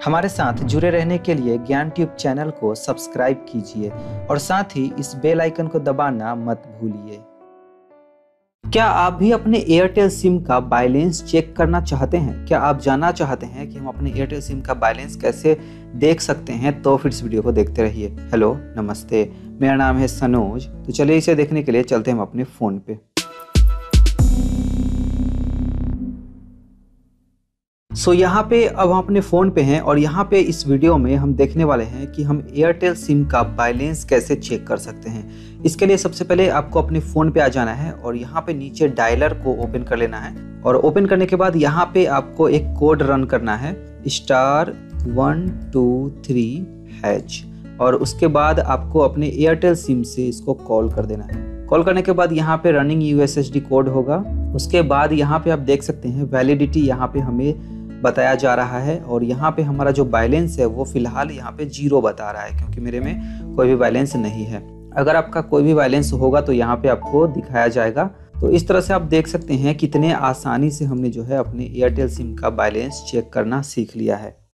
हमारे साथ जुड़े रहने के लिए ज्ञान ट्यूब चैनल को सब्सक्राइब कीजिए और साथ ही इस बेल आइकन को दबाना मत भूलिए। क्या आप भी अपने एयरटेल सिम का बैलेंस चेक करना चाहते हैं? क्या आप जानना चाहते हैं कि हम अपने एयरटेल सिम का बैलेंस कैसे देख सकते हैं? तो फिर इस वीडियो को देखते रहिए। हेलो, नमस्ते, मेरा नाम है सनोज। तो चलिए इसे देखने के लिए चलते हैं हम अपने फ़ोन पे। यहाँ पे अब हम अपने फ़ोन पे हैं और यहाँ पे इस वीडियो में हम देखने वाले हैं कि हम एयरटेल सिम का बैलेंस कैसे चेक कर सकते हैं। इसके लिए सबसे पहले आपको अपने फ़ोन पे आ जाना है और यहाँ पे नीचे डायलर को ओपन कर लेना है और ओपन करने के बाद यहाँ पे आपको एक कोड रन करना है *123# और उसके बाद आपको अपने एयरटेल सिम से इसको कॉल कर देना है। कॉल करने के बाद यहाँ पे रनिंग USSD कोड होगा। उसके बाद यहाँ पे आप देख सकते हैं वैलिडिटी यहाँ पे हमें बताया जा रहा है और यहाँ पे हमारा जो बैलेंस है वो फिलहाल यहाँ पे 0 बता रहा है, क्योंकि मेरे में कोई भी बैलेंस नहीं है। अगर आपका कोई भी बैलेंस होगा तो यहाँ पे आपको दिखाया जाएगा। तो इस तरह से आप देख सकते हैं कितने आसानी से हमने जो है अपने एयरटेल सिम का बैलेंस चेक करना सीख लिया है।